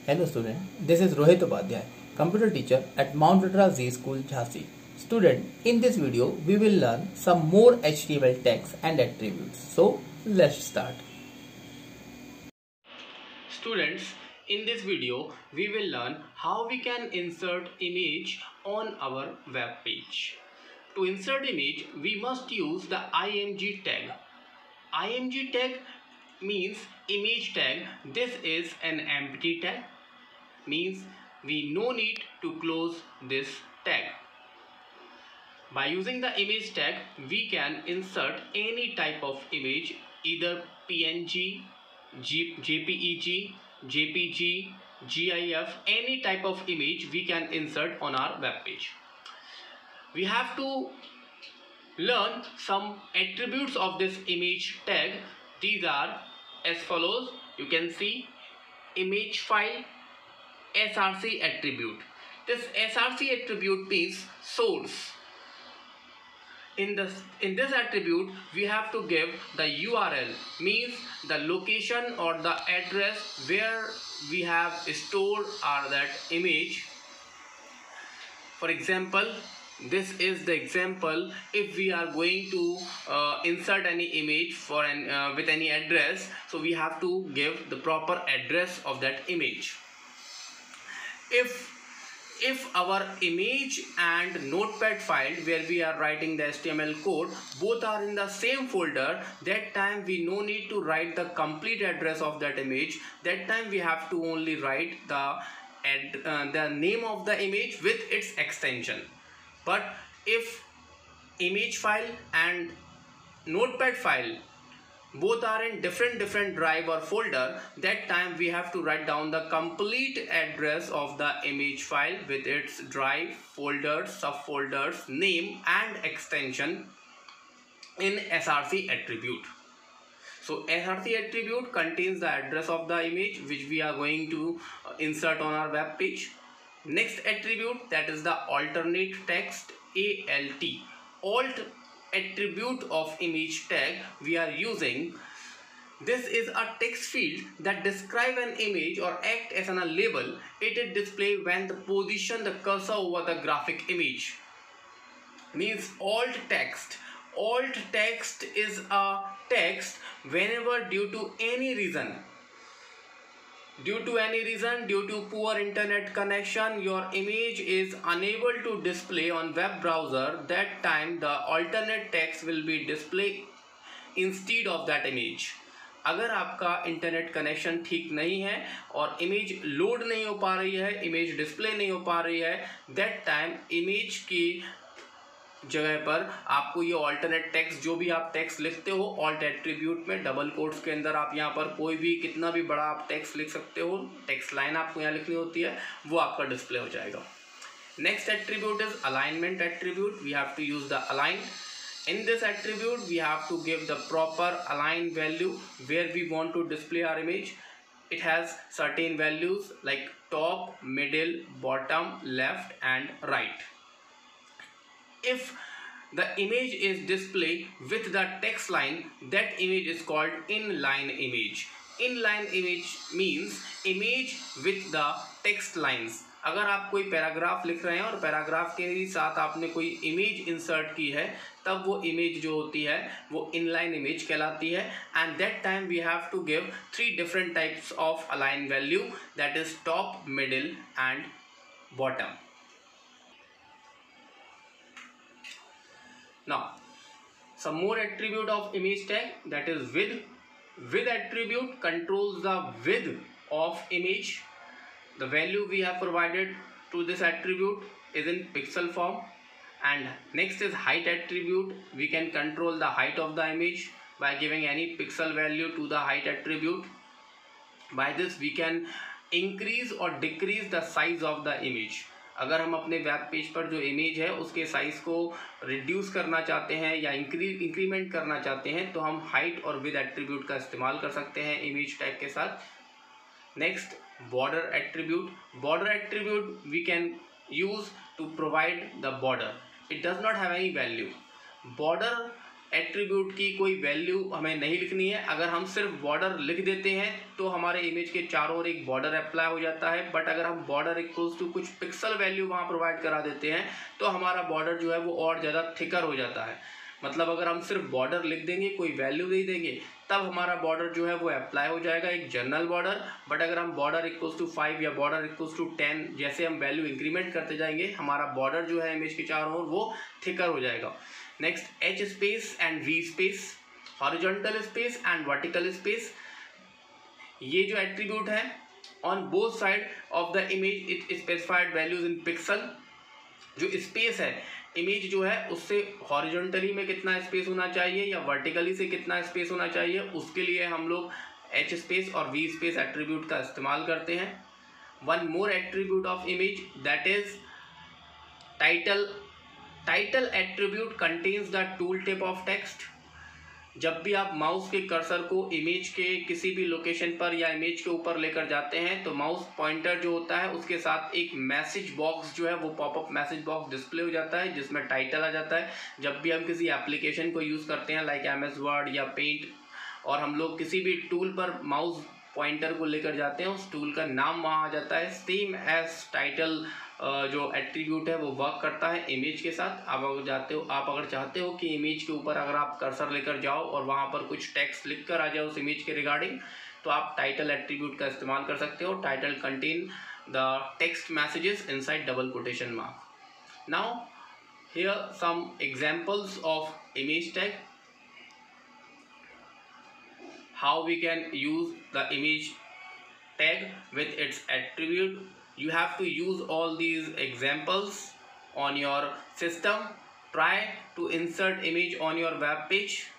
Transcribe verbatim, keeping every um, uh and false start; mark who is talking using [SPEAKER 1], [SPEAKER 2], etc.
[SPEAKER 1] Hello student, this is Rohit Upadhyay, computer teacher at Mount Vitra Z School, Jhansi. Student, in this video we will learn some more H T M L tags and attributes. So let's start.
[SPEAKER 2] Students, in this video we will learn how we can insert image on our web page. To insert image, we must use the img tag. Img tag means image tag. This is an empty tag, means we no need to close this tag. By using the image tag, we can insert any type of image, either P N G, J P E G, J P G, GIF, any type of image we can insert on our web page. We have to learn some attributes of this image tag. These are as follows. You can see image file, S R C attribute. This S R C attribute means source. In this, in this attribute, we have to give the U R L, means the location or the address where we have stored our that image. For example, this is the example. If we are going to uh, insert any image for an uh, with any address, so we have to give the proper address of that image. If if our image and notepad file where we are writing the H T M L code both are in the same folder, that time we no need to write the complete address of that image. That time we have to only write the ad, uh, the name of the image with its extension. But if image file and notepad file both are in different different drive or folder, that time we have to write down the complete address of the image file with its drive, folders, subfolders, name and extension in S R C attribute. So S R C attribute contains the address of the image which we are going to insert on our web page. Next attribute, that is the alternate text, A L T. Alt attribute of image tag we are using. This is a text field that describe an image or act as a label. It is displayed when the position the cursor over the graphic image. Means alt text. Alt text is a text whenever due to any reason Due to any reason, due to poor internet connection, your image is unable to display on web browser, that time the alternate text will be displayed instead of that image. अगर आपका internet connection ठीक नहीं है और image load नहीं हो पा रही है, इमेज डिस्प्ले नहीं हो पा रही है, दैट टाइम इमेज की जगह पर आपको ये ऑल्टरनेट टेक्स्ट, जो भी आप टेक्स्ट लिखते हो ऑल्ट एट्रीब्यूट में डबल कोट्स के अंदर आप यहाँ पर कोई भी कितना भी बड़ा आप टेक्स्ट लिख सकते हो, टेक्स्ट लाइन आपको यहाँ लिखनी होती है, वो आपका डिस्प्ले हो जाएगा. Next attribute is alignment attribute. We have to use the align. In this attribute we have to give the proper align value where we want to display our image. It has certain values like top, middle, bottom, left and right. If the image is displayed with the text line, that image is called inline image. Inline image means image with the text lines. अगर आप कोई paragraph लिख रहे हैं और paragraph के साथ आपने कोई इमेज इंसर्ट की है, तब वो इमेज जो होती है वो इनलाइन इमेज कहलाती है. And that time we have to give three different types of align value, that is top, middle and bottom. Now, some more attribute of image tag, that is width. Width attribute controls the width of image. The value we have provided to this attribute is in pixel form. And next is height attribute. We can control the height of the image by giving any pixel value to the height attribute. By this we can increase or decrease the size of the image. अगर हम अपने web page पर जो image है उसके size को reduce करना चाहते हैं या इंक्रीज इंक्रीमेंट करना चाहते हैं, तो हम हाइट और विद एट्रीब्यूट का इस्तेमाल कर सकते हैं इमेज टैग के साथ. Next, border attribute. Border attribute we can use to provide the border. It does not have any value. Border attribute की कोई वैल्यू हमें नहीं लिखनी है। अगर हम सिर्फ बॉर्डर लिख देते हैं तो हमारे इमेज के चारों ओर एक बॉर्डर अप्लाई हो जाता है, बट अगर हम बॉर्डर इक्वल्स टू कुछ पिक्सल वैल्यू वहाँ प्रोवाइड करा देते हैं तो हमारा बॉर्डर जो है वो और ज़्यादा थिकर हो जाता है। मतलब अगर हम सिर्फ बॉर्डर लिख देंगे, कोई वैल्यू दे देंगे, तब हमारा बॉर्डर जो है वो अप्लाई हो जाएगा, एक जनरल बॉर्डर। बट अगर हम बॉर्डर इक्वल्स टू फाइव या बॉर्डर इक्वल्स टू टेन जैसे हम वैल्यू इंक्रीमेंट करते जाएंगे, हमारा बॉर्डर जो है इमेज के चारों ओर वो थिकर हो जाएगा। Next, H space and V space, horizontal space and vertical space. ये जो एट्रीब्यूट है, on both side of the image it specified values in pixel. जो स्पेस है, इमेज जो है उससे हॉरिजॉन्टली में कितना स्पेस होना चाहिए या वर्टिकली से कितना स्पेस होना चाहिए, उसके लिए हम लोग एच स्पेस और वी स्पेस एट्रीब्यूट का इस्तेमाल करते हैं। One more attribute of image, that is title. Title attribute contains the tool tip of text. जब भी आप माउस के कर्सर को इमेज के किसी भी लोकेशन पर या इमेज के ऊपर लेकर जाते हैं तो माउस पॉइंटर जो होता है उसके साथ एक मैसेज बॉक्स जो है वो पॉपअप मैसेज बॉक्स डिस्प्ले हो जाता है जिसमें टाइटल आ जाता है। जब भी हम किसी एप्लीकेशन को यूज़ करते हैं लाइक एम एस वर्ड या पेंट, और हम लोग किसी भी टूल पर माउस पॉइंटर को लेकर जाते हैं, उस टूल का नाम वहाँ आ जाता है। सेम एज टाइटल जो एट्रीब्यूट है वो वर्क करता है इमेज के साथ। आप अगर जाते हो आप अगर चाहते हो कि इमेज के ऊपर अगर आप कर्सर लेकर जाओ और वहाँ पर कुछ टेक्स्ट लिख कर आ जाए उस इमेज के रिगार्डिंग, तो आप टाइटल एट्रीब्यूट का इस्तेमाल कर सकते हो। Title contain the text messages inside double quotation mark. Now here some examples of image tag, how we can use the image tag with its attribute. You have to use all these examples on your system. Try to insert image on your web page.